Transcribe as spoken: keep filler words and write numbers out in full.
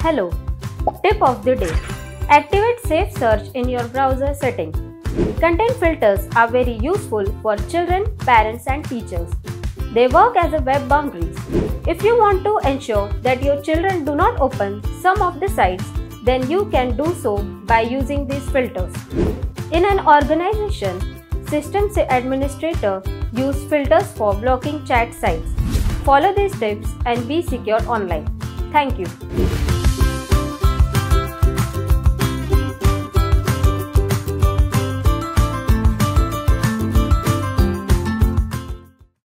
Hello. Tip of the day. Activate Safe Search in your browser setting. Content filters are very useful for children, parents and teachers. They work as a web boundaries. If you want to ensure that your children do not open some of the sites, then you can do so by using these filters. In an organization, systems administrator use filters for blocking chat sites. Follow these tips and be secure online. Thank you.